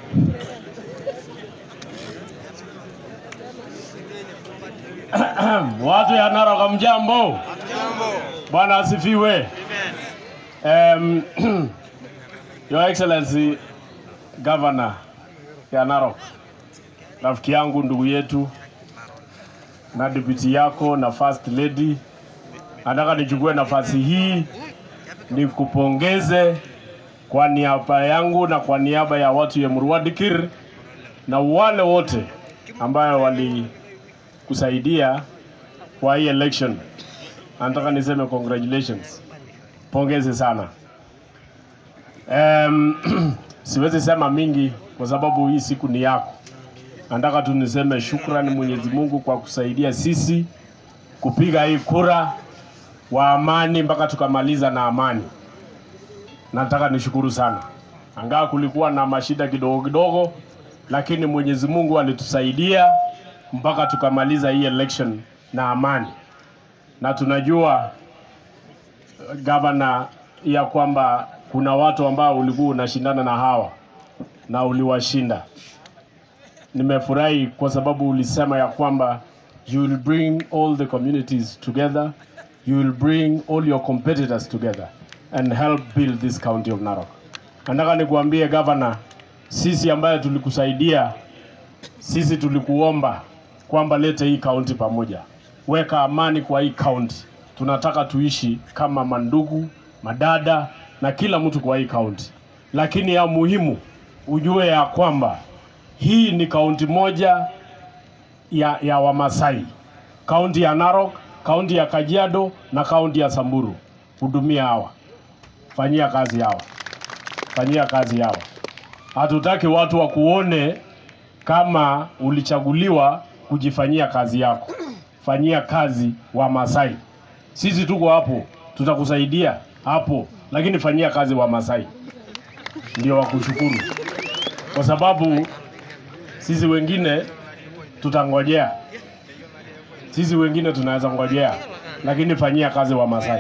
Watu ya Narok mjambo. Bwana asifiwe. Your Excellency Governor ya Narok, rafiki yangu, ndugu yetu, na deputy yako na first lady, nataka nichukue nafasi hii nikupongeze kwa niaba yangu na kwa niaba ya watu ya Murwadikir na wale wote ambao walikusaidia kwa hii election. Nataka niseme congratulations. Pongeze sana. Siwezi sema mingi kwa sababu hii siku ni yako. Nataka tu niseme shukrani Mwenyezi Mungu kwa kusaidia sisi kupiga hii kura wa amani mpaka tukamaliza na amani. Nataka nishukuru sana. Angawa kulikuwa na mashida kidogo kidogo, lakini Mwenyezi Mungu alitusaidia mpaka tukamaliza hii election na amani. Na tunajua governor ya kwamba kuna watu ambao ulikuwa unashindana na hawa na uliwashinda. Nimefurahi kwa sababu ulisema ya kwamba you will bring all the communities together, you will bring all your competitors together and help build this county of Narok. Nataka nikuambie governor, sisi ambaye tulikusaidia, sisi tulikuomba kwamba lete hii county pamoja. Weka amani kwa hii county. Tunataka tuishi kama mandugu, madada na kila mtu kwa hii county. Lakini ya muhimu ujue ya kwamba hii ni county moja ya Wamasai. County ya Narok, county ya Kajiado na county ya Samburu. Hudumia hawa. Fanyia kazi hawa. Fanyia kazi hawa. Hatutaki watu wakuone kama ulichaguliwa kujifanyia kazi yako. Fanyia kazi Wamasai. Sisi tuko hapo, tutakusaidia hapo, lakini fanyia kazi Wamasai. Ndio wakushukuru. Kwa sababu sisi wengine tutangojea. Sisi wengine tunaweza ngojea, lakini fanyia kazi Wamasai.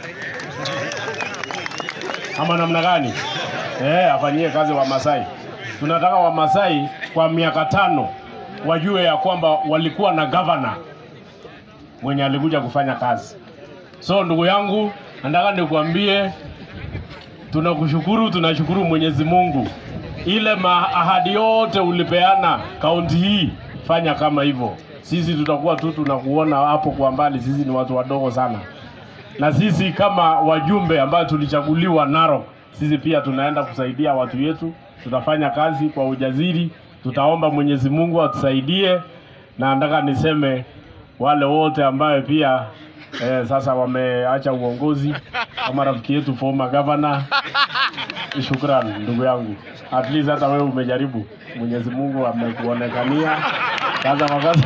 Ama namna gani? Afanyie kazi Wamasai. Tunataka Wamasai kwa miaka 5 wajue ya kwamba walikuwa na governor mwenye alikuja kufanya kazi. So ndugu yangu, nataka nikuambie tunakushukuru, tunashukuru Mwenyezi Mungu. Ile ahadi yote ulipeana kaunti hii, fanya kama hivyo. Sisi tutakuwa tu tunakuona hapo kwa mbali, sisi ni watu wadogo sana. Na sisi kama wajumbe ambao tulichaguliwa Narok, sisi pia tunaenda kusaidia watu wetu. Tutafanya kazi kwa ujasiri, tutaomba Mwenyezi Mungu atusaidie. Na nataka niseme wale wote ambao pia sasa wameacha uongozi, kama rafiki yetu former governor, shukrani ndugu yangu. At least hata wewe umejaribu. Mwenyezi Mungu amekuonekania. Kaza makaza.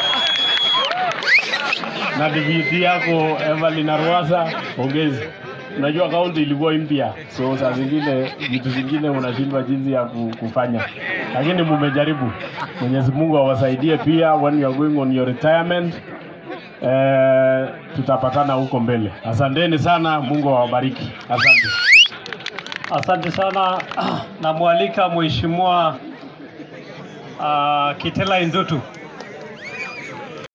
Na deputy yako Evelyn Arwasa, pongezi. Unajua kaunti ilikuwa mpya, so saa zingine vitu vingine unashindwa jinsi ya kufanya, lakini mmejaribu. Mwenyezi Mungu awasaidie pia when you are going on your retirement. Tutapatana huko mbele. Asanteni sana, Mungu awabariki. Asante. Asante sana. Na mwalika Mheshimiwa Kitela Ntutu.